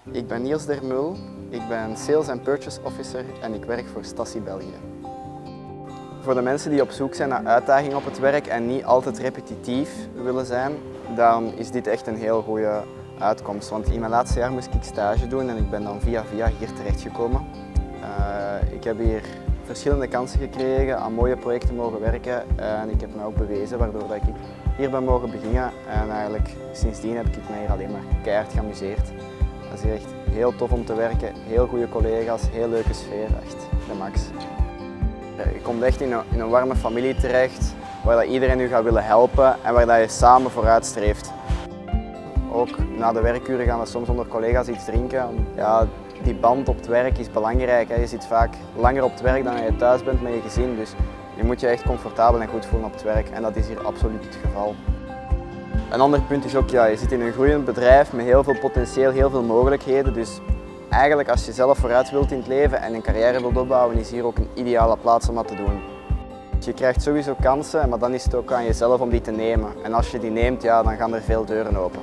Ik ben Niels Dermul, ik ben Sales and Purchase Officer en ik werk voor Stasi België. Voor de mensen die op zoek zijn naar uitdagingen op het werk en niet altijd repetitief willen zijn, dan is dit echt een heel goede uitkomst. Want in mijn laatste jaar moest ik stage doen en ik ben dan via hier terechtgekomen. Ik heb hier verschillende kansen gekregen, aan mooie projecten mogen werken en ik heb me ook bewezen waardoor dat ik hier ben mogen beginnen. En eigenlijk sindsdien heb ik me hier alleen maar keihard geamuseerd. Het is hier echt heel tof om te werken, heel goede collega's, heel leuke sfeer, echt de max. Je komt echt in een warme familie terecht, waar dat iedereen u gaat willen helpen en waar dat je samen vooruit streeft. Ook na de werkuren gaan we soms onder collega's iets drinken. Ja, die band op het werk is belangrijk. Je zit vaak langer op het werk dan je thuis bent met je gezin, dus je moet je echt comfortabel en goed voelen op het werk en dat is hier absoluut het geval. Een ander punt is ook, je zit in een groeiend bedrijf met heel veel potentieel, heel veel mogelijkheden. Dus eigenlijk als je zelf vooruit wilt in het leven en een carrière wilt opbouwen, is hier ook een ideale plaats om dat te doen. Je krijgt sowieso kansen, maar dan is het ook aan jezelf om die te nemen. En als je die neemt, ja, dan gaan er veel deuren open.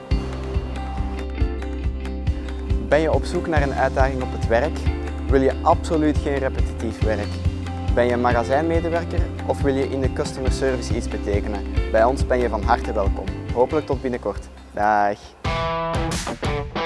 Ben je op zoek naar een uitdaging op het werk? Wil je absoluut geen repetitief werk? Ben je magazijnmedewerker of wil je in de customer service iets betekenen? Bij ons ben je van harte welkom. Hopelijk tot binnenkort. Dag!